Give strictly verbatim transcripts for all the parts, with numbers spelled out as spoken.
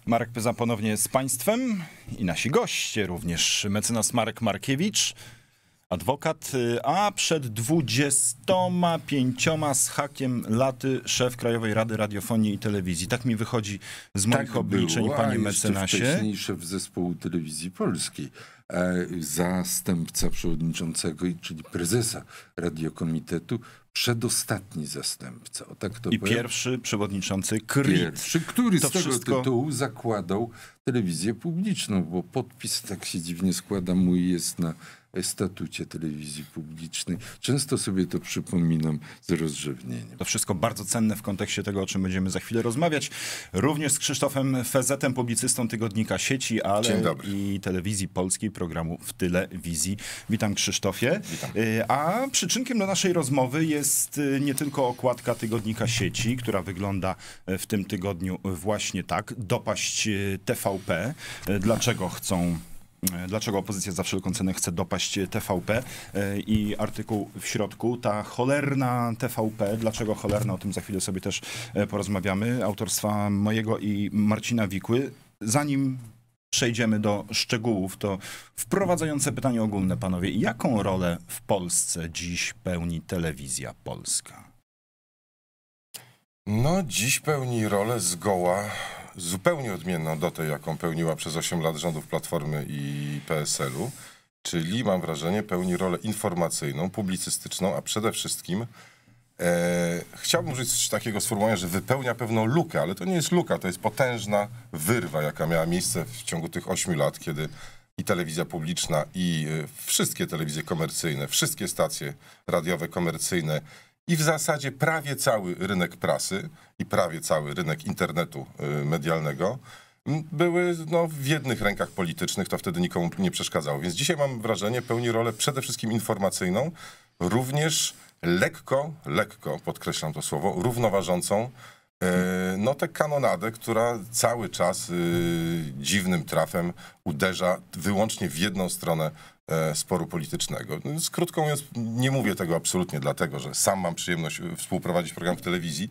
Marek Pyza ponownie z Państwem i nasi goście również. Mecenas Marek Markiewicz, adwokat, a przed dwudziestoma pięcioma z hakiem laty szef Krajowej Rady Radiofonii i Telewizji. Tak mi wychodzi z moich tak obliczeń, było, panie a mecenasie. Wcześniej szef zespołu Telewizji Polskiej, e, zastępca przewodniczącego, czyli prezesa Radiokomitetu, przedostatni zastępca. O, tak to I powiem. pierwszy przewodniczący K R I T. Pierwszy, który To z tego wszystko... tytułu zakładał telewizję publiczną, bo podpis tak się dziwnie składa, mój jest na statucie telewizji publicznej. Często sobie to przypominam z rozrzewnieniem. To wszystko bardzo cenne w kontekście tego, o czym będziemy za chwilę rozmawiać. Również z Krzysztofem Fezetem, publicystą tygodnika Sieci, ale i Telewizji Polskiej, programu W Tyle Wizji. Witam, Krzysztofie. Witam. A przyczynkiem do naszej rozmowy jest nie tylko okładka tygodnika Sieci, która wygląda w tym tygodniu właśnie tak. Dopaść T V P. Dlaczego chcą... Dlaczego opozycja za wszelką cenę chce dopaść T V P i artykuł w środku, ta cholerna T V P, dlaczego cholerna, o tym za chwilę sobie też porozmawiamy, autorstwa mojego i Marcina Wikły. Zanim przejdziemy do szczegółów, to wprowadzające pytanie ogólne, panowie. Jaką rolę w Polsce dziś pełni telewizja polska? No, dziś pełni rolę zgoła zupełnie odmienną do tej, jaką pełniła przez osiem lat rządów Platformy i P S L-u, czyli mam wrażenie pełni rolę informacyjną, publicystyczną, a przede wszystkim e, chciałbym użyć coś takiego sformułowania, że wypełnia pewną lukę, ale to nie jest luka, to jest potężna wyrwa, jaka miała miejsce w ciągu tych ośmiu lat, kiedy i telewizja publiczna, i e, wszystkie telewizje komercyjne, wszystkie stacje radiowe komercyjne, i w zasadzie prawie cały rynek prasy i prawie cały rynek internetu y, medialnego były no, w jednych rękach politycznych, to wtedy nikomu nie przeszkadzało. Więc dzisiaj mam wrażenie, pełni rolę przede wszystkim informacyjną, również lekko, lekko, podkreślam to słowo, równoważącą y, no, tę kanonadę, która cały czas y, dziwnym trafem uderza wyłącznie w jedną stronę sporu politycznego. Z krótką mówiąc, nie mówię tego absolutnie dlatego, że sam mam przyjemność współprowadzić program w telewizji,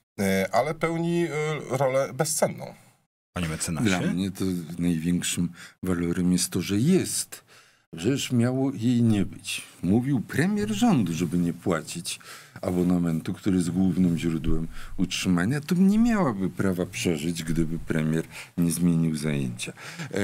ale pełni rolę bezcenną. Panie mecenasie? Dla mnie to największym walorem jest to, że jest. Przecież miało jej nie być. Mówił premier rządu, żeby nie płacić abonamentu, który jest głównym źródłem utrzymania, to nie miałaby prawa przeżyć, gdyby premier nie zmienił zajęcia.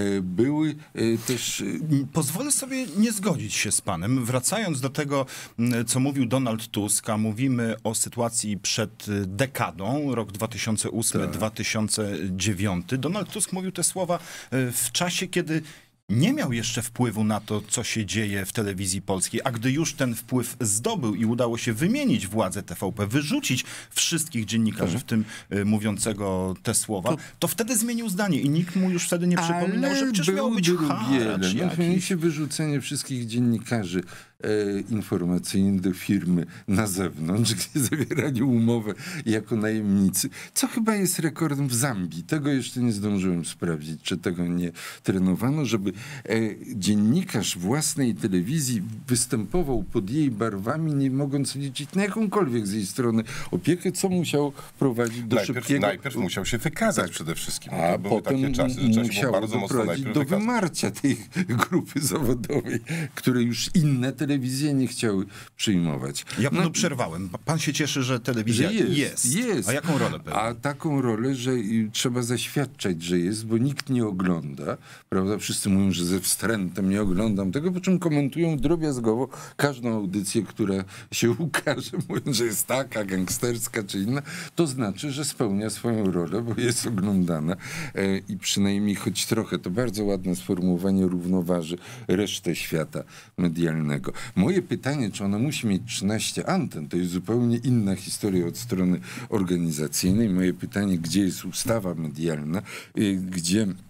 Były też... Pozwolę sobie nie zgodzić się z panem. Wracając do tego, co mówił Donald Tusk, a mówimy o sytuacji przed dekadą, rok dwa tysiące ósmy do dwa tysiące dziewiątego. Donald Tusk mówił te słowa w czasie, kiedy nie miał jeszcze wpływu na to, co się dzieje w telewizji polskiej, a gdy już ten wpływ zdobył i udało się wymienić władzę T V P, wyrzucić wszystkich dziennikarzy, w tym y, mówiącego te słowa, to, to wtedy zmienił zdanie i nikt mu już wtedy nie przypominał, że przecież miał być haracz jakiś. No, wyrzucenie wszystkich dziennikarzy e, informacyjnych do firmy na zewnątrz, gdzie zawierali umowę jako najemnicy, co chyba jest rekordem w Zambii. Tego jeszcze nie zdążyłem sprawdzić, czy tego nie trenowano, żeby e, dziennikarz własnej telewizji występował pod jej barwami, nie mogąc liczyć na jakąkolwiek z jej strony opiekę, co musiał prowadzić do najpierw, szybkiego... Najpierw musiał się wykazać tak. przede wszystkim. A to były potem takie czasy, że trzeba się było bardzo mocno doprowadzić do wykazać. wymarcia tej grupy zawodowej, które już inne telewizje nie chciały przyjmować. Ja panu no, przerwałem. Pan się cieszy, że telewizja że jest, jest. jest. A jaką rolę pełni? A taką rolę, że trzeba zaświadczać, że jest, bo nikt nie ogląda. Prawda? Wszyscy mówią, że ze wstrętem nie oglądam tego, po czym komentują drobiazgowo każdą audycję, która się ukaże, mówiąc, że jest taka, gangsterska czy inna. To znaczy, że spełnia swoją rolę, bo jest oglądana e, i przynajmniej choć trochę, to bardzo ładne sformułowanie, równoważy resztę świata medialnego. Moje pytanie, czy ona musi mieć trzynaście anten, to jest zupełnie inna historia od strony organizacyjnej. Moje pytanie, gdzie jest ustawa medialna, y, gdzie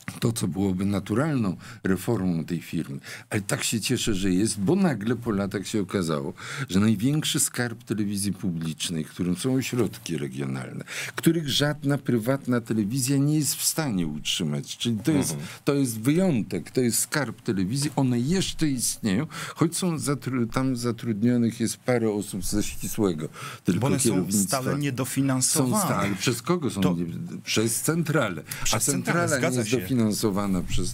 to, co byłoby naturalną reformą tej firmy. Ale tak się cieszę, że jest, bo nagle po latach się okazało, że największy skarb telewizji publicznej, którym są ośrodki regionalne, których żadna prywatna telewizja nie jest w stanie utrzymać. Czyli to jest, mhm. to jest wyjątek, to jest skarb telewizji. One jeszcze istnieją, choć są zatru- tam zatrudnionych jest parę osób ze ścisłego tylko bo one kierownictwa. są stale niedofinansowane. Są stale. Przez kogo są? To... Nie, przez centralę. Przez A centrala centralę, nie jest się. dofinansowana przez e,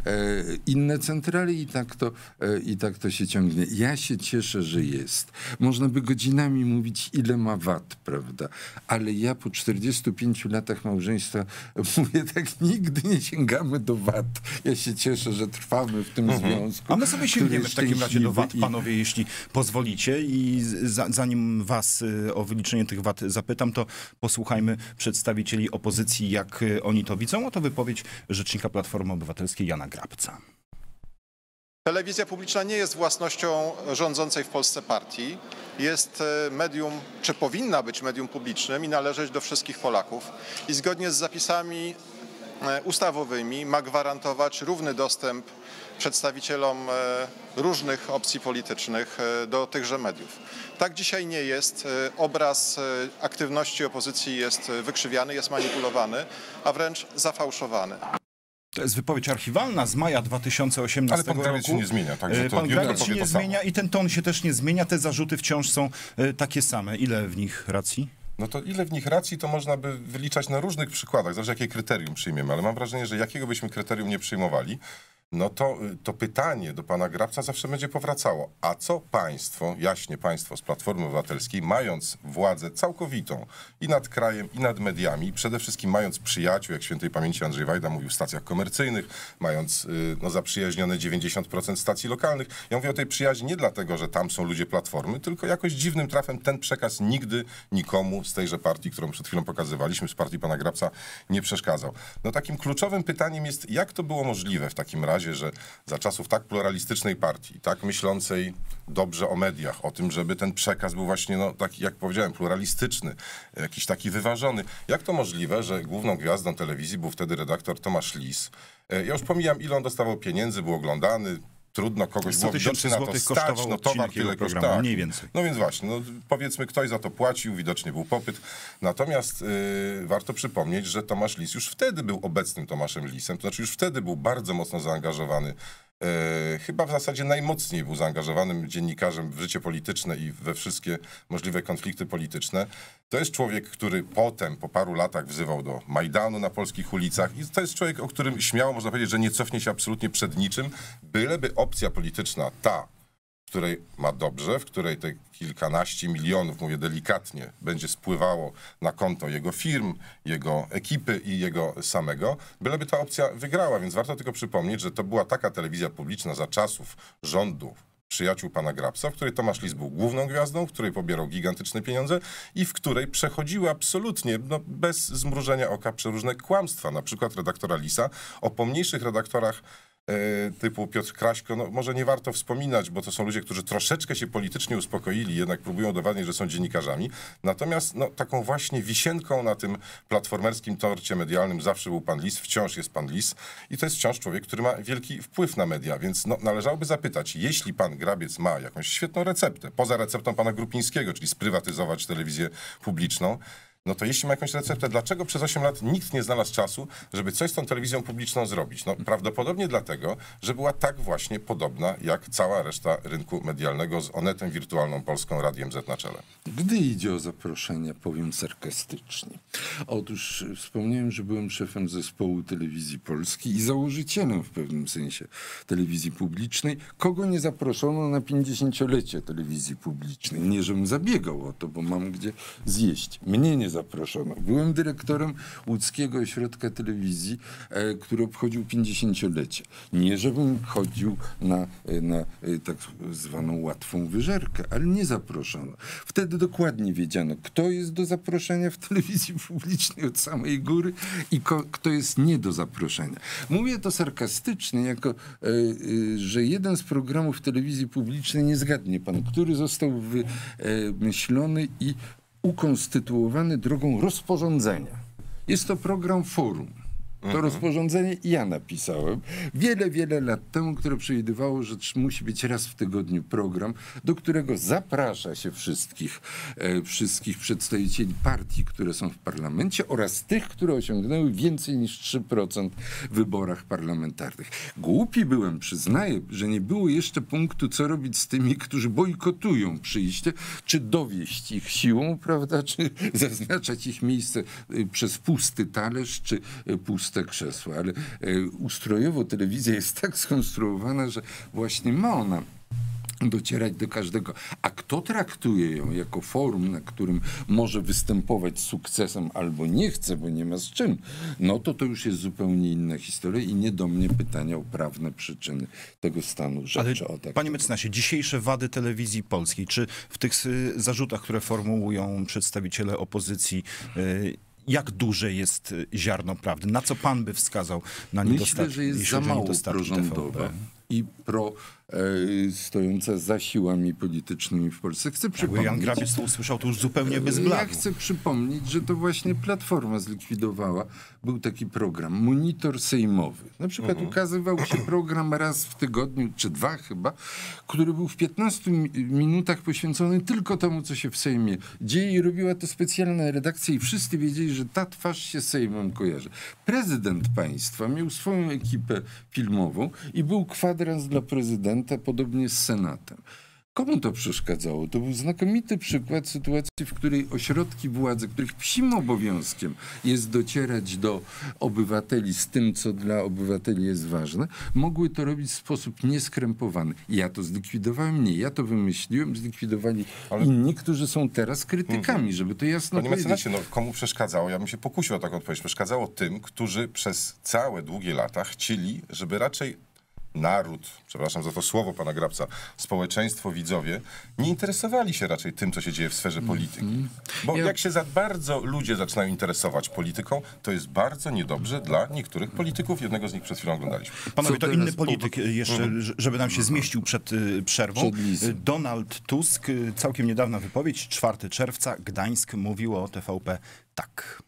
inne centrale i tak, to, e, i tak to się ciągnie. Ja się cieszę, że jest. Można by godzinami mówić, ile ma wat, prawda? Ale ja po czterdziestu pięciu latach małżeństwa mówię tak, nigdy nie sięgamy do wat. Ja się cieszę, że trwamy w tym mhm. związku. A my sobie sięgniemy w takim razie do wat, i... panowie, jeśli pozwolicie. I za, zanim was o wyliczenie tych wat zapytam, to posłuchajmy przedstawicieli opozycji, jak oni to widzą. Oto wypowiedź rzecznika Platformy Obywatelskiej Jana Grabca. Telewizja publiczna nie jest własnością rządzącej w Polsce partii. Jest medium, czy powinna być medium publicznym i należeć do wszystkich Polaków. I zgodnie z zapisami ustawowymi ma gwarantować równy dostęp przedstawicielom różnych opcji politycznych do tychże mediów. Tak dzisiaj nie jest. Obraz aktywności opozycji jest wykrzywiany, jest manipulowany, a wręcz zafałszowany. To jest wypowiedź archiwalna z maja dwa tysiące osiemnastego roku. Ale pan Grabiec się nie zmienia. Także to pan Grabiec się nie to zmienia samo. I ten ton się też nie zmienia. Te zarzuty wciąż są takie same. Ile w nich racji? No to ile w nich racji, to można by wyliczać na różnych przykładach, zależy jakie kryterium przyjmiemy, ale mam wrażenie, że jakiego byśmy kryterium nie przyjmowali, no to, to pytanie do pana Grabca zawsze będzie powracało. A co państwo, jaśnie państwo z Platformy Obywatelskiej, mając władzę całkowitą i nad krajem, i nad mediami, przede wszystkim mając przyjaciół, jak świętej pamięci Andrzej Wajda mówił, w stacjach komercyjnych, mając no, zaprzyjaźnione dziewięćdziesiąt procent stacji lokalnych. Ja mówię o tej przyjaźni nie dlatego, że tam są ludzie Platformy, tylko jakoś dziwnym trafem ten przekaz nigdy nikomu z tejże partii, którą przed chwilą pokazywaliśmy, z partii pana Grabca, nie przeszkadzał. No takim kluczowym pytaniem jest, jak to było możliwe w takim razie, że za czasów tak pluralistycznej partii, tak myślącej dobrze o mediach, o tym, żeby ten przekaz był właśnie, no, taki, jak powiedziałem, pluralistyczny, jakiś taki wyważony. Jak to możliwe, że główną gwiazdą telewizji był wtedy redaktor Tomasz Lis? Ja już pomijam, ile on dostawał pieniędzy, był oglądany, trudno kogoś było widocznie na to stać, no towar tyle programu, tak. Mniej więcej. No więc właśnie, no, powiedzmy, ktoś za to płacił, widocznie był popyt. Natomiast yy, warto przypomnieć, że Tomasz Lis już wtedy był obecnym Tomaszem Lisem, to znaczy już wtedy był bardzo mocno zaangażowany. E, chyba w zasadzie najmocniej był zaangażowanym dziennikarzem w życie polityczne i we wszystkie możliwe konflikty polityczne. To jest człowiek, który potem, po paru latach wzywał do Majdanu na polskich ulicach i to jest człowiek, o którym śmiało można powiedzieć, że nie cofnie się absolutnie przed niczym, byleby opcja polityczna ta, w której ma dobrze, w której te kilkanaście milionów, mówię delikatnie, będzie spływało na konto jego firm, jego ekipy i jego samego, byleby ta opcja wygrała. Więc warto tylko przypomnieć, że to była taka telewizja publiczna za czasów rządu przyjaciół pana Grabca, w której Tomasz Lis był główną gwiazdą, w której pobierał gigantyczne pieniądze i w której przechodziły absolutnie, no, bez zmrużenia oka, przeróżne kłamstwa. Na przykład redaktora Lisa o pomniejszych redaktorach typu Piotr Kraśko, no może nie warto wspominać, bo to są ludzie, którzy troszeczkę się politycznie uspokoili, jednak próbują udowadniać, że są dziennikarzami. Natomiast no, taką właśnie wisienką na tym platformerskim torcie medialnym zawsze był pan Lis, wciąż jest pan Lis i to jest wciąż człowiek, który ma wielki wpływ na media, więc no, należałoby zapytać, jeśli pan Grabiec ma jakąś świetną receptę, poza receptą pana Grupińskiego, czyli sprywatyzować telewizję publiczną, no to jeśli ma jakąś receptę, dlaczego przez osiem lat nikt nie znalazł czasu, żeby coś z tą telewizją publiczną zrobić? No prawdopodobnie dlatego, że była tak właśnie podobna jak cała reszta rynku medialnego z Onetem, Wirtualną Polską, Radiem Z na czele. Gdy idzie o zaproszenia, powiem sarkastycznie. Otóż wspomniałem, że byłem szefem zespołu Telewizji Polskiej i założycielem w pewnym sensie telewizji publicznej. Kogo nie zaproszono na pięćdziesięciolecie telewizji publicznej? Nie, żebym zabiegał o to, bo mam gdzie zjeść. Mnie nie zaproszono. Byłem dyrektorem Łódzkiego Ośrodka Telewizji, e, który obchodził pięćdziesięciolecie. Nie, żebym chodził na, na e, tak zwaną łatwą wyżerkę, ale nie zaproszono. Wtedy dokładnie wiedziano, kto jest do zaproszenia w telewizji publicznej od samej góry i ko, kto jest nie do zaproszenia. Mówię to sarkastycznie, jako, e, e, że jeden z programów telewizji publicznej, nie zgadnie pan, który został wymyślony i ukonstytuowany drogą rozporządzenia. Jest to program Forum. To rozporządzenie ja napisałem wiele, wiele lat temu, które przewidywało, że musi być raz w tygodniu program, do którego zaprasza się wszystkich, e, wszystkich przedstawicieli partii, które są w parlamencie oraz tych, które osiągnęły więcej niż trzy procent w wyborach parlamentarnych. Głupi byłem, przyznaję, że nie było jeszcze punktu, co robić z tymi, którzy bojkotują przyjście, czy dowieść ich siłą, prawda, czy zaznaczać ich miejsce y, przez pusty talerz, czy y, puste krzesło. Ale y, ustrojowo telewizja jest tak skonstruowana, że właśnie ma ona docierać do każdego. A kto traktuje ją jako forum, na którym może występować z sukcesem albo nie chce, bo nie ma z czym, no to to już jest zupełnie inna historia i nie do mnie pytania o prawne przyczyny tego stanu rzeczy. Ale, o tak panie mecenasie, dzisiejsze wady telewizji polskiej, czy w tych y, zarzutach, które formułują przedstawiciele opozycji, y, jak duże jest ziarno prawdy? Na co pan by wskazał na niedostatki? Myślę, że jest za mało prorządowe i pro e, stojące za siłami politycznymi w Polsce. Chcę Jakby przypomnieć... Jan Grabiec to usłyszał, to już zupełnie bez blagu. Ja chcę przypomnieć, że to właśnie Platforma zlikwidowała. Był taki program, Monitor Sejmowy. Na przykład Mhm. ukazywał się program raz w tygodniu, czy dwa chyba, który był w piętnastu mi- minutach poświęcony tylko temu, co się w Sejmie dzieje i robiła to specjalna redakcja i wszyscy wiedzieli, że ta twarz się z Sejmem kojarzy. Prezydent państwa miał swoją ekipę filmową i był kwadrans dla prezydenta, podobnie z Senatem. Komu to przeszkadzało? To był znakomity przykład sytuacji, w której ośrodki władzy, których psim obowiązkiem jest docierać do obywateli z tym, co dla obywateli jest ważne, mogły to robić w sposób nieskrępowany. Ja to zlikwidowałem, nie, ja to wymyśliłem, zlikwidowali Ale... inni, którzy są teraz krytykami, mhm. żeby to jasno Panie powiedzieć. mecenasie, no komu przeszkadzało? Ja bym się pokusił o taką odpowiedź. Przeszkadzało tym, którzy przez całe długie lata chcieli, żeby raczej naród, przepraszam za to słowo pana Grabca, społeczeństwo, widzowie, nie interesowali się raczej tym, co się dzieje w sferze polityki. Bo Ja- jak się za bardzo ludzie zaczynają interesować polityką, to jest bardzo niedobrze dla niektórych polityków. Jednego z nich przed chwilą oglądaliśmy. Panowie, Co to teraz inny polityk jeszcze, żeby nam się zmieścił przed y, przerwą. Przed lisem. Donald Tusk, y, całkiem niedawna wypowiedź, czwartego czerwca, Gdańsk, mówił o T V P tak.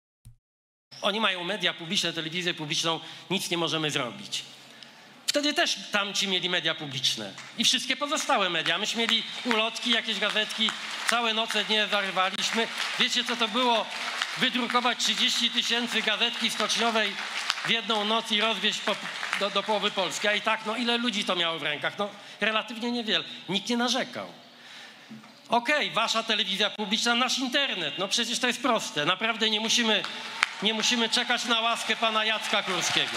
Oni mają media publiczne, telewizję publiczną, nic nie możemy zrobić. Wtedy też tamci mieli media publiczne i wszystkie pozostałe media. Myśmy mieli ulotki, jakieś gazetki, całe noce dnie zarywaliśmy. Wiecie, co to było? Wydrukować trzydzieści tysięcy gazetki stoczniowej w jedną noc i rozwieźć po, do, do połowy Polski. A i tak, no ile ludzi to miało w rękach? No relatywnie niewiele. Nikt nie narzekał. Okej, okay, wasza telewizja publiczna, nasz internet. No przecież to jest proste. Naprawdę nie musimy, nie musimy czekać na łaskę pana Jacka Kurskiego.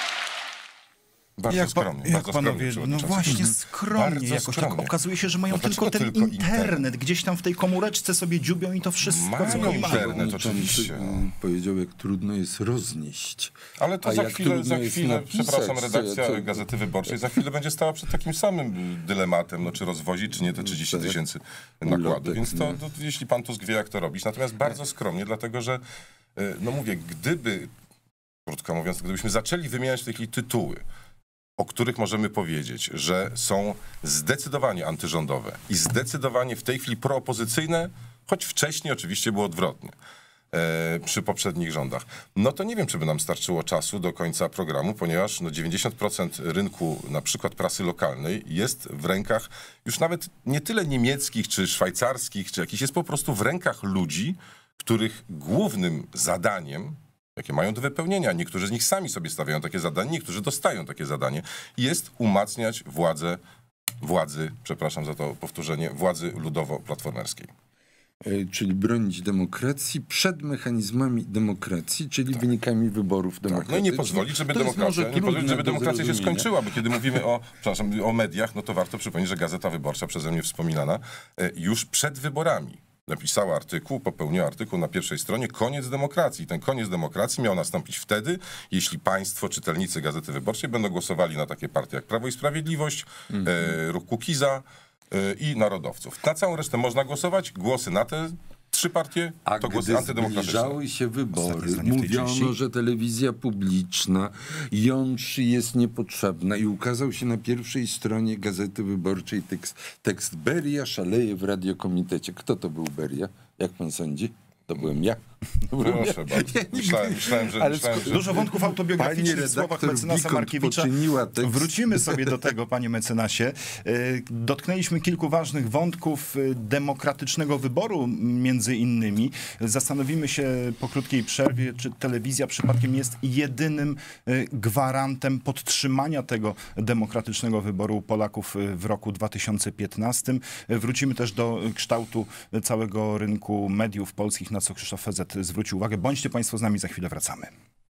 Bardzo jak skromnie, pa, jak bardzo panowie, skromnie, no właśnie skromnie, Bardzo jakoś skromnie. tak okazuje się, że mają No tylko dlaczego ten tylko internet, internet? gdzieś tam w tej komóreczce sobie dziubią i to wszystko, Mają co mają. internet. Pan oczywiście. mm, powiedział, jak trudno jest roznieść. Ale to A za jak chwilę, trudno za jest chwilę napisać, przepraszam, co- redakcja co- Gazety Wyborczej za chwilę będzie stała przed takim samym dylematem, no czy rozwozić, czy nie te trzydzieści tysięcy nakładu. Ulotek, Więc to, no. to, jeśli pan Tusk wie, jak to robić. Natomiast bardzo skromnie, dlatego że, y, no mówię, gdyby, krótko mówiąc, gdybyśmy zaczęli wymieniać w tej chwili tytuły, o których możemy powiedzieć, że są zdecydowanie antyrządowe i zdecydowanie w tej chwili proopozycyjne, choć wcześniej oczywiście było odwrotnie e, przy poprzednich rządach. No to nie wiem, czy by nam starczyło czasu do końca programu, ponieważ no, dziewięćdziesiąt procent rynku na przykład prasy lokalnej jest w rękach już nawet nie tyle niemieckich, czy szwajcarskich, czy jakichś, jest po prostu w rękach ludzi, których głównym zadaniem, jakie mają do wypełnienia, niektórzy z nich sami sobie stawiają takie zadanie, niektórzy dostają takie zadanie, jest umacniać władzę, władzy, przepraszam za to powtórzenie, władzy ludowo-platformerskiej. E, czyli bronić demokracji przed mechanizmami demokracji, czyli wynikami wyborów Tak, demokratycznych. no i nie pozwolić, żeby To jest demokracja, może nie pozwolić, trudne żeby do demokracja się zrozumienia. skończyła, bo kiedy mówimy o, przepraszam, o mediach, no to warto przypomnieć, że Gazeta Wyborcza, przeze mnie wspominana, e, już przed wyborami napisała artykuł, popełniła artykuł na pierwszej stronie koniec demokracji. Ten koniec demokracji miał nastąpić wtedy, jeśli państwo, czytelnicy Gazety Wyborczej będą głosowali na takie partie jak Prawo i Sprawiedliwość, mm-hmm. e, Ruch Kukiza e, i Narodowców. Na całą resztę można głosować. Głosy na te trzy partie A to głosy gdy antydemokratyczne. zbliżały się Ostatnie wybory, zdanie w tej mówiono, części. że telewizja publiczna jątrzy jest niepotrzebna i ukazał się na pierwszej stronie Gazety Wyborczej tekst, tekst Beria szaleje w radiokomitecie. Kto to był Beria? Jak pan sądzi? To byłem ja. Proszę bardzo. Myślałem, myślałem, że... Ale myślałem, że... Dużo wątków autobiograficznych w słowach mecenasa Markiewicza. Wrócimy sobie do tego, panie mecenasie. Dotknęliśmy kilku ważnych wątków demokratycznego wyboru między innymi. Zastanowimy się po krótkiej przerwie, czy telewizja przypadkiem jest jedynym gwarantem podtrzymania tego demokratycznego wyboru Polaków w roku dwa tysiące piętnastym. Wrócimy też do kształtu całego rynku mediów polskich, na co Krzysztof Fezet zwrócił uwagę. Bądźcie państwo z nami, za chwilę wracamy.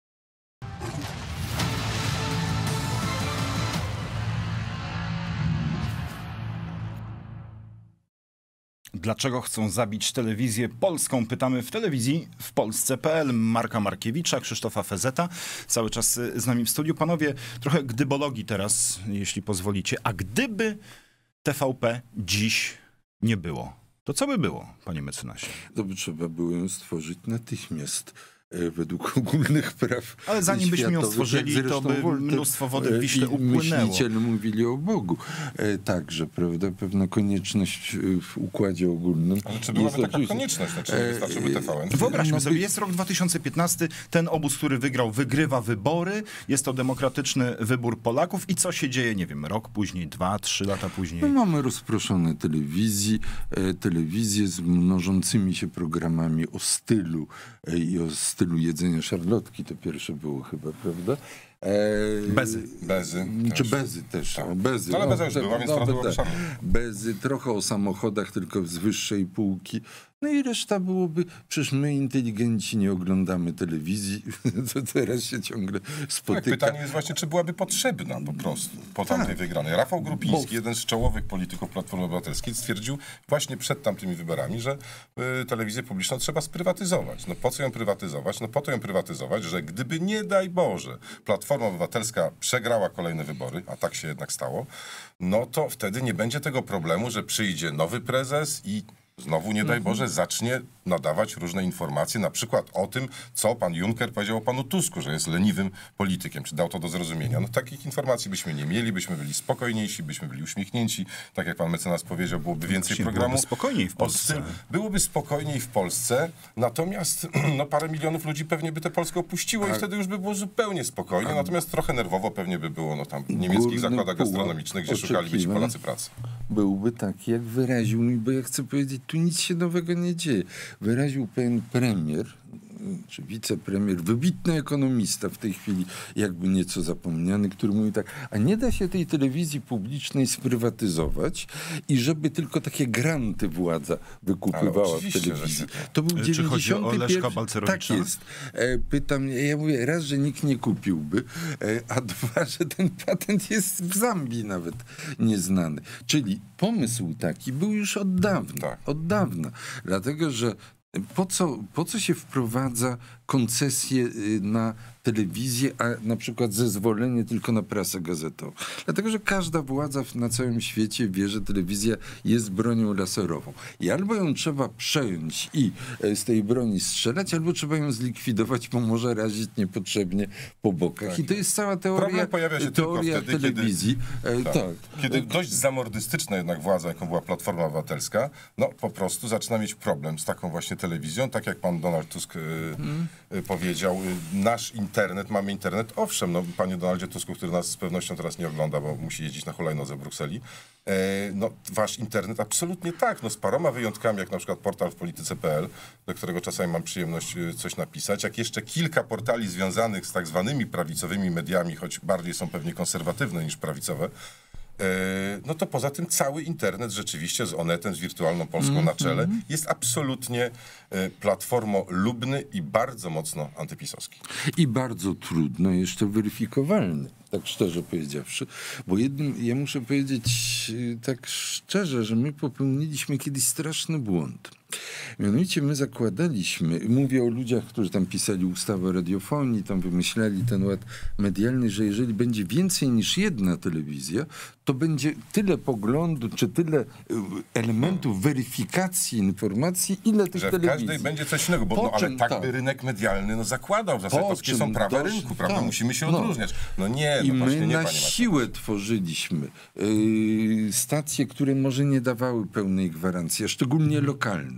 Dlaczego chcą zabić telewizję polską? Pytamy w telewizji w Polsce kropka pe el. Marka Markiewicza, Krzysztofa Fezeta. Cały czas z nami w studiu. Panowie, trochę gdybologii teraz, jeśli pozwolicie. A gdyby T V P dziś nie było, to co by było, panie mecenasie? To by trzeba było ją stworzyć natychmiast. Według ogólnych praw. Ale zanim byśmy ją stworzyli, to by mnóstwo wody w Wiśle upłynęło. Myśliciele mówili o Bogu. Także, prawda, pewna konieczność w układzie ogólnym. Ale czy byłaby taka oczywiście... konieczność? Znaczy, nie wystarczyby T V N? Wyobraźmy no, sobie, jest rok dwa tysiące piętnasty, ten obóz, który wygrał, wygrywa wybory, jest to demokratyczny wybór Polaków i co się dzieje, nie wiem, rok później, dwa, trzy lata później? No, mamy rozproszone telewizji, telewizje z mnożącymi się programami o stylu i o stylu stylu jedzenia szarlotki, to pierwsze było chyba, prawda? E, bezy. Bezy. Czy bezy też. Tak. O, bezy. No, ale beza o, już te, była, więc no, teraz be, była bezy, trochę o samochodach, tylko z wyższej półki. No i reszta byłoby, przecież my inteligenci nie oglądamy telewizji, to teraz się ciągle spotyka. Tak, pytanie jest właśnie, czy byłaby potrzebna po prostu po tamtej tak. wygranej. Rafał Grupiński, Bo... jeden z czołowych polityków Platformy Obywatelskiej, stwierdził właśnie przed tamtymi wyborami, że y, telewizję publiczną trzeba sprywatyzować. No po co ją prywatyzować? No po to ją prywatyzować, że gdyby nie daj Boże Platforma Obywatelska przegrała kolejne wybory, a tak się jednak stało, no to wtedy nie będzie tego problemu, że przyjdzie nowy prezes i znowu, nie daj Boże, zacznie nadawać różne informacje, na przykład o tym, co pan Juncker powiedział o panu Tusku, że jest leniwym politykiem. Czy dał to do zrozumienia? No takich informacji byśmy nie mieli, byśmy byli spokojniejsi, byśmy byli uśmiechnięci. Tak jak pan mecenas powiedział, byłoby więcej Właśnie programu. Byłoby spokojniej w Polsce. Byłoby spokojniej w Polsce, natomiast no, parę milionów ludzi pewnie by tę Polskę opuściło i wtedy już by było zupełnie spokojnie, natomiast trochę nerwowo pewnie by było no, tam w niemieckich zakładach gastronomicznych, gdzie szukaliby ci Polacy pracy. Byłby taki, jak wyraził mi, bo ja chcę powiedzieć, tu nic się nowego nie dzieje. Wyraził pewien premier, czy wicepremier, wybitny ekonomista w tej chwili, jakby nieco zapomniany, który mówi tak, a nie da się tej telewizji publicznej sprywatyzować i żeby tylko takie granty władza wykupywała w telewizji. To był Czy chodzi o Leszka Balcerowicza? Tak jest. E, pytam, ja mówię, raz, że nikt nie kupiłby, e, a dwa, że ten patent jest w Zambii nawet nieznany. Czyli pomysł taki był już od dawna. Tak. Od dawna. Dlatego, że Po co, po co się wprowadza koncesję na telewizję, a na przykład zezwolenie tylko na prasę gazetową? Dlatego, że każda władza na całym świecie wie, że telewizja jest bronią laserową. I albo ją trzeba przejąć i z tej broni strzelać, albo trzeba ją zlikwidować, bo może razić niepotrzebnie po bokach. Tak. I to jest cała teoria, Problem pojawia się teoria tylko wtedy, telewizji. Kiedy, tak, tak. kiedy dość zamordystyczna jednak władza, jaką była Platforma Obywatelska, no po prostu zaczyna mieć problem z taką właśnie telewizją, tak jak pan Donald Tusk y, hmm. y, powiedział, y, nasz internet, mamy internet, owszem, no panie Donaldzie Tusku, który nas z pewnością teraz nie ogląda, bo musi jeździć na hulajnodze w Brukseli, e, no wasz internet absolutnie tak, no z paroma wyjątkami, jak na przykład portal w polityce kropka pe el, do którego czasami mam przyjemność y, coś napisać, jak jeszcze kilka portali związanych z tak zwanymi prawicowymi mediami, choć bardziej są pewnie konserwatywne niż prawicowe, no to poza tym cały internet rzeczywiście z Onetem, z Wirtualną Polską mm -hmm. na czele jest absolutnie platformolubny i bardzo mocno antypisowski. I bardzo trudno jeszcze weryfikowalny, tak szczerze powiedziawszy, bo jednym, ja muszę powiedzieć tak szczerze, że my popełniliśmy kiedyś straszny błąd. Mianowicie my zakładaliśmy, mówię o ludziach, którzy tam pisali ustawę o radiofonii, tam wymyślali ten ład medialny, że jeżeli będzie więcej niż jedna telewizja, to będzie tyle poglądu, czy tyle elementów weryfikacji informacji, ile tych że telewizji. W każdej będzie coś innego, bo no, ale tak, tak by rynek medialny no, zakładał, w zasadzie polskie są prawa dość, rynku, prawda? Tak, Musimy się no. odróżniać. No nie, I no my nie, na siłę tworzyliśmy yy, stacje, które może nie dawały pełnej gwarancji, a szczególnie lokalne.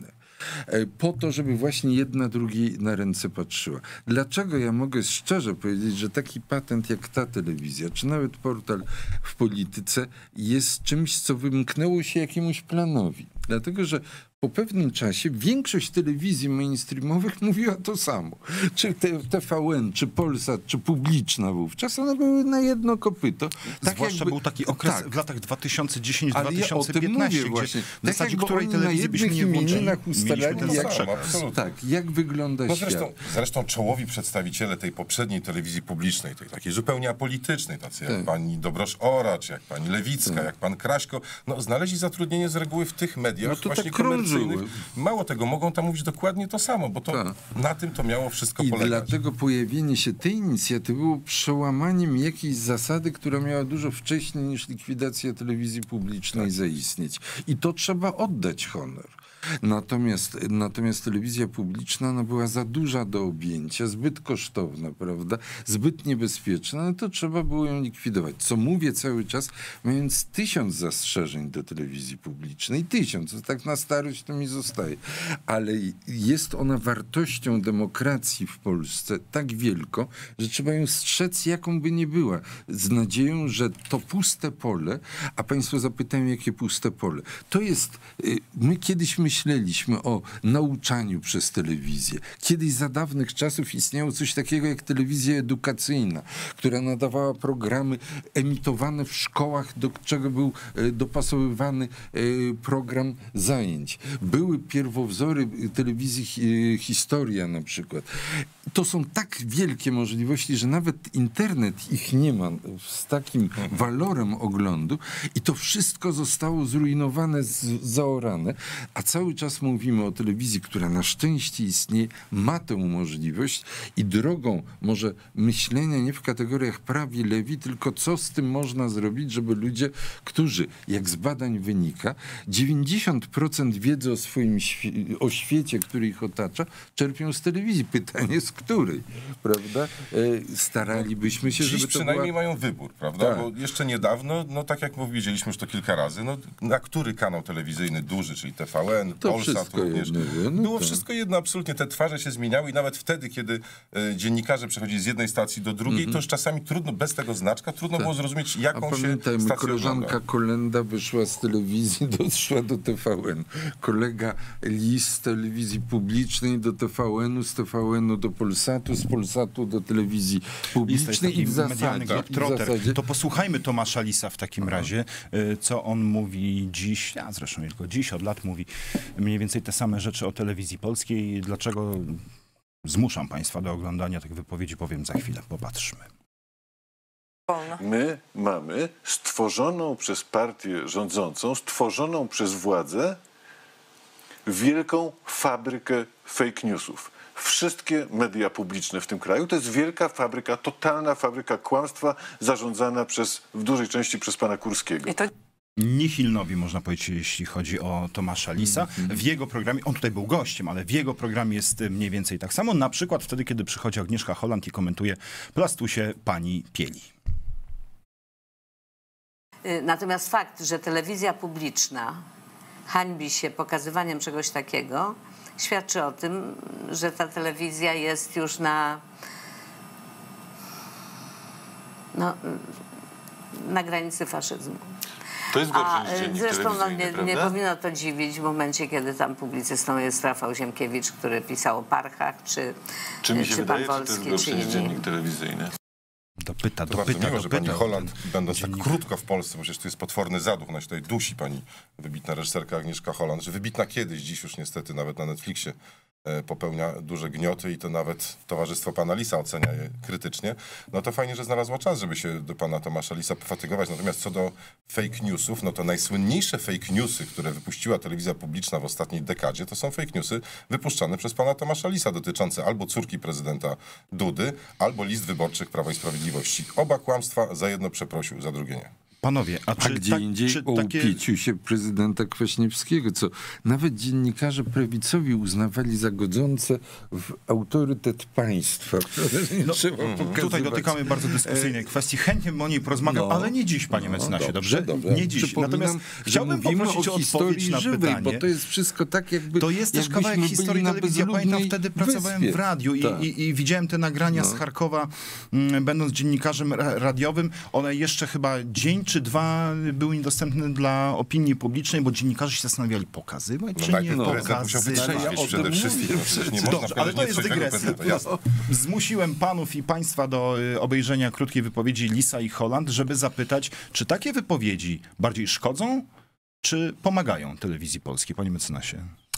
po to, żeby właśnie jedna drugiej na ręce patrzyła. Dlaczego ja mogę szczerze powiedzieć, że taki patent jak ta telewizja, czy nawet portal w Polityce jest czymś, co wymknęło się jakiemuś planowi? Dlatego, że po pewnym czasie większość telewizji mainstreamowych mówiła to samo. Czy T V N, czy Polsat, czy Publiczna wówczas, one były na jedno kopyto. Tak Zwłaszcza jakby, był taki okres tak. w latach dwa tysiące dziesiąty do dwa tysiące piętnastego, ja gdzie w zasadzie tak której telewizji byśmy nie włączyli, mieliśmy ten jak, przekaz. Tak, jak wygląda no świat. Zresztą, zresztą czołowi przedstawiciele tej poprzedniej telewizji publicznej, tej takiej zupełnie apolitycznej, tacy tak. jak pani Dobrosz-Oracz, jak pani Lewicka, tak. jak pan Kraśko, no znaleźli zatrudnienie z reguły w tych mediach no to właśnie tak komercyjnych. Mało tego, mogą tam mówić dokładnie to samo, bo to tak. na tym to miało wszystko I polegać. I dlatego pojawienie się tej inicjatywy było przełamaniem jakiejś zasady, która miała dużo wcześniej niż likwidacja telewizji publicznej tak. zaistnieć. I to trzeba oddać honor. Natomiast, natomiast telewizja publiczna ona była za duża do objęcia, zbyt kosztowna, prawda? Zbyt niebezpieczna, no to trzeba było ją likwidować. Co mówię cały czas, mając tysiąc zastrzeżeń do telewizji publicznej, tysiąc, tak na starość to mi zostaje. Ale jest ona wartością demokracji w Polsce tak wielką, że trzeba ją strzec, jaką by nie była. Z nadzieją, że to puste pole, a państwo zapytają, jakie puste pole. To jest, my kiedyś myśleliśmy, Myśleliśmy o nauczaniu przez telewizję. Kiedyś za dawnych czasów istniało coś takiego jak telewizja edukacyjna, która nadawała programy emitowane w szkołach, do czego był dopasowywany program zajęć. Były pierwowzory telewizji Historia na przykład. To są tak wielkie możliwości, że nawet internet ich nie ma z takim walorem oglądu i to wszystko zostało zrujnowane, z, zaorane, a cały czas mówimy o telewizji, która na szczęście istnieje, ma tę możliwość i drogą może myślenia nie w kategoriach prawi, lewi, tylko co z tym można zrobić, żeby ludzie, którzy, jak z badań wynika, dziewięćdziesiąt procent wiedzy o swoim świe- o świecie, który ich otacza, czerpią z telewizji. Pytanie z której, prawda? E, staralibyśmy się, Dziś żeby to przynajmniej była... mają wybór, prawda? Tak. Bo jeszcze niedawno, no tak jak powiedzieliśmy już to kilka razy, no na który kanał telewizyjny duży, czyli T V N, to Polsat również, jedno, no było tak. wszystko jedno, absolutnie te twarze się zmieniały i nawet wtedy, kiedy e, dziennikarze przechodzili z jednej stacji do drugiej, mm-hmm. to już czasami trudno, bez tego znaczka, trudno tak. było zrozumieć, jaką A się pamiętaj, stację koleżanka ogląda. Kolenda wyszła z telewizji, doszła do T V N. Kolega Lis z telewizji publicznej do T V N-u, z T V N-u do Polsatu, z Polsatu do telewizji publicznej i w zasadzie, i w zasadzie... To posłuchajmy Tomasza Lisa w takim Aha. razie, co on mówi dziś, a zresztą nie tylko dziś, od lat mówi mniej więcej te same rzeczy o telewizji polskiej. Dlaczego zmuszam państwa do oglądania tych wypowiedzi, powiem za chwilę. Popatrzmy. My mamy stworzoną przez partię rządzącą, stworzoną przez władzę wielką fabrykę fake newsów. Wszystkie media publiczne w tym kraju to jest wielka fabryka, totalna fabryka kłamstwa zarządzana przez, w dużej części przez pana Kurskiego. I to... Nihilnowi, można powiedzieć, jeśli chodzi o Tomasza Lisa. W jego programie, on tutaj był gościem, ale w jego programie jest mniej więcej tak samo. Na przykład wtedy, kiedy przychodzi Agnieszka Holland i komentuje Plastusie pani Pieli. Natomiast fakt, że telewizja publiczna hańbi się pokazywaniem czegoś takiego, świadczy o tym, że ta telewizja jest już na, no, na granicy faszyzmu. To jest gorsze A niż dziennik zresztą no, nie, prawda? nie powinno to dziwić w momencie, kiedy tam publicystą jest Rafał Ziemkiewicz, który pisał o parchach, czy, czy, mi się czy wydaje, pan Wolski, czy to jest gorsze czy niż dziennik telewizyjny? Dopyta, to dopyta, bardzo miło, dopyta. że pani Holland, będąc dziennik... tak krótko w Polsce, bo przecież tu jest potworny zaduch, ona się tutaj dusi, pani wybitna reżyserka Agnieszka Holland, że wybitna kiedyś, dziś już niestety nawet na Netflixie popełnia duże gnioty i to nawet towarzystwo pana Lisa ocenia je krytycznie, no to fajnie, że znalazła czas, żeby się do pana Tomasza Lisa pofatygować. Natomiast co do fake newsów, no to najsłynniejsze fake newsy, które wypuściła telewizja publiczna w ostatniej dekadzie, to są fake newsy wypuszczane przez pana Tomasza Lisa, dotyczące albo córki prezydenta Dudy, albo list wyborczych Prawa i Sprawiedliwości. Oba kłamstwa, za jedno przeprosił, za drugie nie. Panowie, a czy A gdzie tak, indziej czy o takie... upiciu się prezydenta Kwaśniewskiego, co nawet dziennikarze prawicowi uznawali za godzące w autorytet państwa. No, trzeba tutaj dotykamy bardzo dyskusyjnej kwestii. Chętnie bym o niej porozmawiał, No. ale nie dziś, panie No, mecenasie, dobrze, dobrze? dobrze. Nie dziś. Przypominam, Natomiast że chciałbym mówimy poprosić o odpowiedź historii na żywej, pytanie. bo to jest wszystko tak, jakby To jest też jakbyśmy kawałek byli historii na telewizji. Ja pamiętam, bezludnej wtedy pracowałem wyspie. w radiu i, Tak. i, i widziałem te nagrania No. z Charkowa, m, będąc dziennikarzem ra radiowym. One jeszcze chyba dzień czy dwa były niedostępne dla opinii publicznej, bo dziennikarze się zastanawiali, pokazywać No czy nie najpierw prezydent musiał pokazywać. wytrzeźwieć Ja o przede tym wszystkim. mówię No, przecież nie przecież. można Dobrze, ale to powiedzieć jest nieczego dygresja. prezydenta, jasne. Zmusiłem panów i państwa do y, obejrzenia krótkiej wypowiedzi Lisa i Holland, żeby zapytać, czy takie wypowiedzi bardziej szkodzą, czy pomagają telewizji polskiej, panie mecenasie?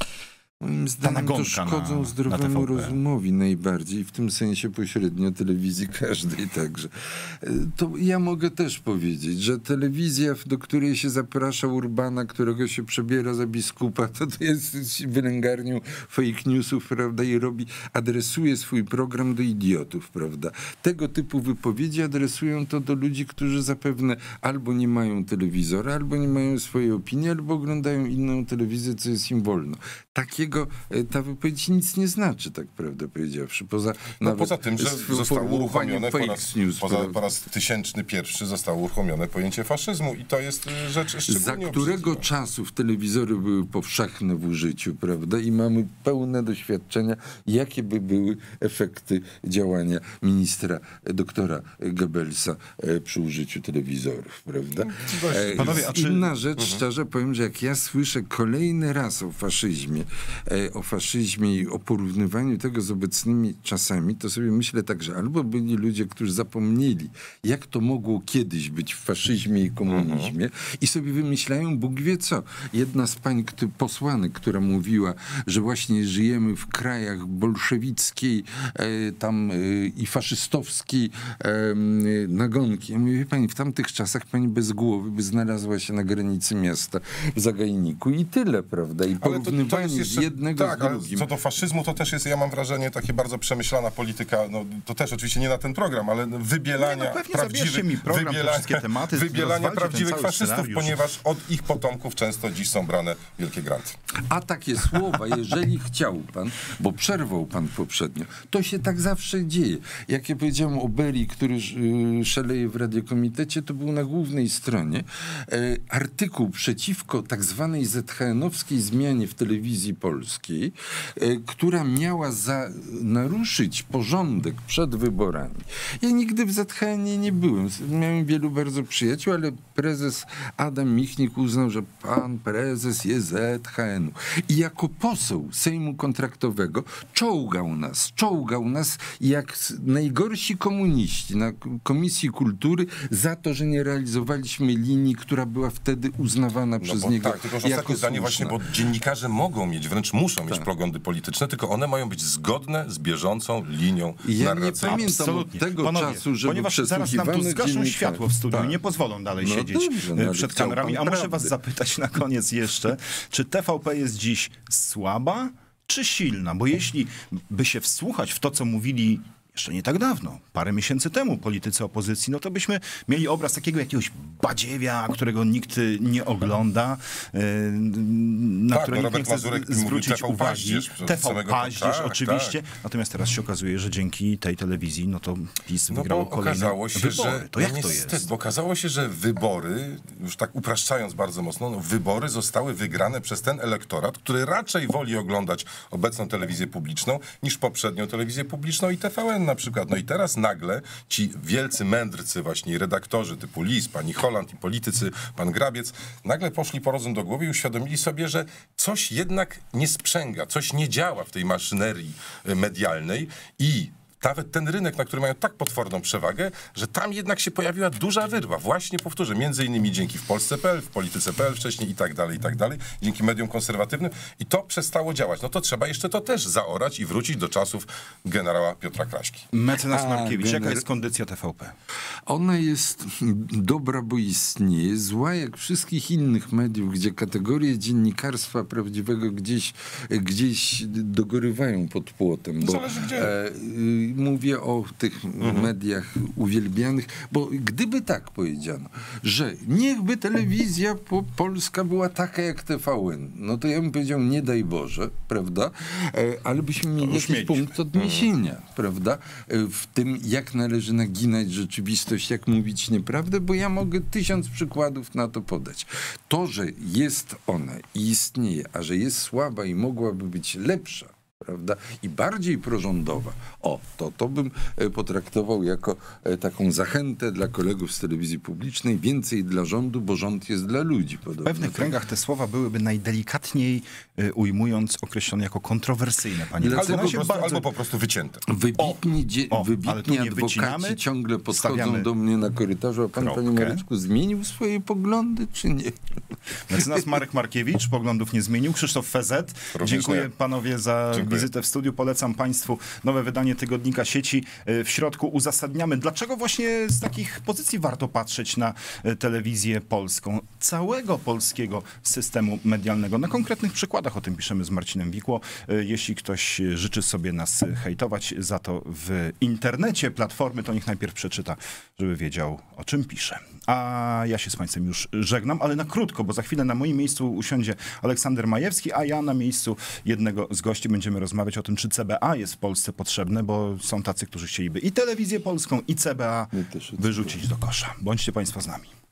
Moim zdaniem to nagonka szkodzą na- na zdrowemu T V P. rozumowi najbardziej, w tym sensie pośrednio telewizji każdej także. E, To ja mogę też powiedzieć, że telewizja, do której się zaprasza Urbana, którego się przebiera za biskupa, to, to jest wylęgarnią fake newsów, prawda, i robi, adresuje swój program do idiotów, prawda. Tego typu wypowiedzi adresują to do ludzi, którzy zapewne albo nie mają telewizora, albo nie mają swojej opinii, albo oglądają inną telewizję, co jest im wolno. Takiego ta wypowiedź nic nie znaczy, tak prawdę powiedziawszy. Poza, No nawet poza tym, że zostało sformułowaniem uruchomione po fake raz, news, poza, prawda? po raz tysięczny pierwszy zostało uruchomione pojęcie faszyzmu i to jest y, rzecz Za szczególnie którego obrzydliwa. czasów telewizory były powszechne w użyciu, prawda? I mamy pełne doświadczenia, jakie by były efekty działania ministra, doktora Goebbelsa e, przy użyciu telewizorów, prawda? E, Panowie, a czy- Inna rzecz, szczerze powiem, że jak ja słyszę kolejny raz o faszyzmie, e, o faszyzmie i o porównywaniu tego z obecnymi czasami, to sobie myślę tak, że albo byli ludzie, którzy zapomnieli, jak to mogło kiedyś być w faszyzmie i komunizmie i sobie wymyślają Bóg wie co. Jedna z pań kto- posłanek, która mówiła, że właśnie żyjemy w krajach bolszewickiej e, tam e, i faszystowskiej e, m, nagonki. Ja mówię, wie pani, w tamtych czasach pani bez głowy by znalazła się na granicy miasta w Zagajniku i tyle, prawda? I Ale to, to porównywanie jest jeszcze, z jednego tak, z ale drugim. co do faszyzmu, to też jest, ja mam wrażenie, takie bardzo przemyślana polityka, no to też oczywiście nie na ten program, ale wybielania Nie, no pewnie zabierzcie mi program, te wszystkie tematy, wybielania rozwalcie ten prawdziwych cały faszystów, scenariusz. ponieważ od ich potomków często dziś są brane wielkie granty. A takie słowa, jeżeli chciał pan, bo przerwał pan poprzednio, to się tak zawsze dzieje. Jak ja powiedziałem o Berii, który y, szaleje w radiokomitecie, to był na głównej stronie e, artykuł przeciwko tak zwanej zet ha enowskiej zmianie w telewizji polskiej, e, która miała za, naruszyć porządek przed wyborami. Ja nigdy w zet ha enie nie byłem. Miałem wielu bardzo przyjaciół, ale prezes Adam Michnik uznał, że pan prezes jest zet ha enu. I jako poseł Sejmu Kontraktowego czołgał nas, czołgał nas jak s- najgorsi komuniści na K- Komisji Kultury za to, że nie realizowaliśmy linii, która była wtedy uznawana No przez bo niego tak, tylko że jako ostatnie zdanie właśnie, słuszna. bo dziennikarze mogą mieć, wręcz muszą mieć Tak. poglądy polityczne, tylko one mają być zgodne z bieżącą linią Ja nie narracyjną. pamiętam Absolutnie. od tego Panowie, czasu, żeby ponieważ zaraz nam tu przesłuchiwano zgaszą dziennikarzy. światło w studiu Tak. i nie pozwolą dalej No siedzieć dobrze, no e, ale przed chciał kamerami. pan A muszę prawdy. was zapytać na koniec jeszcze, czy T V P jest dziś słaba czy silna? Bo jeśli by się wsłuchać w to, co mówili jeszcze nie tak dawno, parę miesięcy temu politycy opozycji, no to byśmy mieli obraz takiego jakiegoś badziewia, którego nikt nie ogląda, e, na Tak, które no nikt nie Robert chce Mazurek z- mówił zwrócić T V uwagi. paździerz od T V samego paździerz początku. oczywiście. Tak. Natomiast teraz się okazuje, że dzięki tej telewizji, no to PiS No wygrało bo kolejne okazało się, wybory. że To jak no to niestety, jest? Bo okazało się, że wybory, już tak upraszczając bardzo mocno, no, wybory zostały wygrane przez ten elektorat, który raczej woli oglądać obecną telewizję publiczną niż poprzednią telewizję publiczną i T V N na przykład. No i teraz nagle ci wielcy mędrcy właśnie redaktorzy typu Lis, pani Holland i politycy, pan Grabiec, nagle poszli po rozum do głowy i uświadomili sobie, że coś jednak nie sprzęga, coś nie działa w tej maszynerii y, medialnej i nawet ten rynek, na którym mają tak potworną przewagę, że tam jednak się pojawiła duża wyrwa. Właśnie powtórzę, między innymi dzięki w Polsce kropka pe el, w Polityce kropka pe el wcześniej i tak dalej, i tak dalej, dzięki mediom konserwatywnym i to przestało działać. No to trzeba jeszcze to też zaorać i wrócić do czasów generała Piotra Kraśki. Mecenas A, Markiewicz, jaka gener- jest kondycja T V P? Ona jest dobra, bo istnieje, zła jak wszystkich innych mediów, gdzie kategorie dziennikarstwa prawdziwego gdzieś, gdzieś dogorywają pod płotem. Bo, Zależy gdzie. e, mówię o tych mhm. mediach uwielbianych, bo gdyby tak powiedziano, że niechby telewizja po, polska była taka jak T V N, no to ja bym powiedział, nie daj Boże, prawda? E, ale byśmy mieli jakiś mieliśmy. punkt odniesienia, mhm. prawda? E, w tym, jak należy naginać rzeczywistość, jak mówić nieprawdę, bo ja mogę tysiąc przykładów na to podać. To, że jest ona i istnieje, a że jest słaba i mogłaby być lepsza, prawda? I bardziej prorządowa. O, to, to bym potraktował jako taką zachętę dla kolegów z telewizji publicznej. Więcej dla rządu, bo rząd jest dla ludzi. W pewnych kręgach te słowa byłyby najdelikatniej ujmując określone jako kontrowersyjne, panie albo, Dlaczego po prostu, bardzo... albo po prostu wycięte. Wybitni, dzie- o, wybitni adwokaci wycinamy, ciągle podchodzą stawiamy do mnie na korytarzu, a pan, kropkę. panie Mareczku, zmienił swoje poglądy, czy nie? Mecenas Marek Markiewicz poglądów nie zmienił. Krzysztof Fezet. Również Dziękuję nie. panowie za Dziękuję. wizytę w studiu. Polecam państwu nowe wydanie Tygodnika Sieci. W środku uzasadniamy, dlaczego właśnie z takich pozycji warto patrzeć na telewizję polską, całego polskiego systemu medialnego. Na konkretnych przykładach o tym piszemy z Marcinem Wikło. Jeśli ktoś życzy sobie nas hejtować za to w internecie Platformy, to niech najpierw przeczyta, żeby wiedział, o czym pisze. A ja się z państwem już żegnam, ale na krótko, bo za chwilę na moim miejscu usiądzie Aleksander Majewski, a ja na miejscu jednego z gości będziemy rozmawiać o tym, czy C B A jest w Polsce potrzebne, bo są tacy, którzy chcieliby i telewizję polską, i C B A wyrzucić do kosza. Bądźcie państwo z nami.